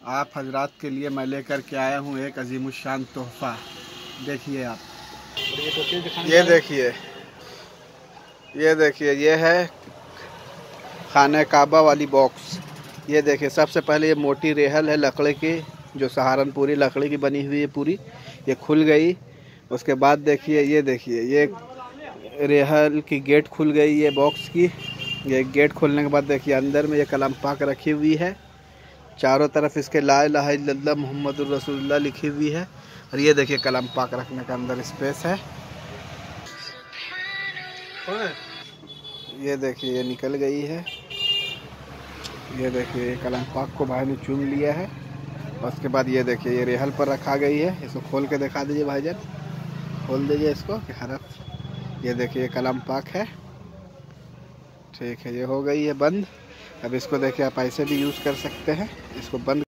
आप हजरात के लिए मैं लेकर के आया हूँ एक अजीमुशान तोहफ़ा। देखिए आप, ये देखिए ये है खाने काबा वाली बॉक्स। ये देखिए, सबसे पहले ये मोटी रेहल है लकड़ी की, जो सहारनपुरी लकड़ी की बनी हुई है पूरी, ये खुल गई। उसके बाद देखिए ये रेहल की गेट खुल गई है बॉक्स की। ये गेट खोलने के बाद देखिए अंदर में ये कलम पाक रखी हुई है। चारों तरफ इसके ला इलाहा इल्लल्लाह मुहम्मदुर रसूलुल्लाह लिखी हुई है। और ये देखिए कलम पाक रखने का अंदर स्पेस है। ये देखिए ये निकल गई है। ये देखिए कलम पाक को भाई ने चुन लिया है। उसके बाद ये देखिए ये रेहल पर रखा गई है। इसको खोल के दिखा दीजिए भाईजान, खोल दीजिए इसको कि हरफ। ये देखिए कलम पाक है, ठीक है। ये हो गई है बंद। अब इसको देखिए आप ऐसे भी यूज़ कर सकते हैं। इसको बंद